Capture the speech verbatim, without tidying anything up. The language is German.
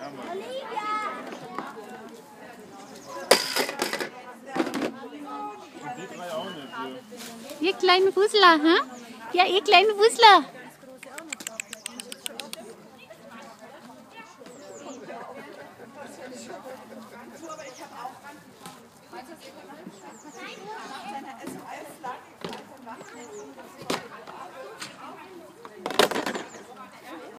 Ihr kleinen Wusler, hä? Ja, ihr kleinen Wusler. Aber ich habe auch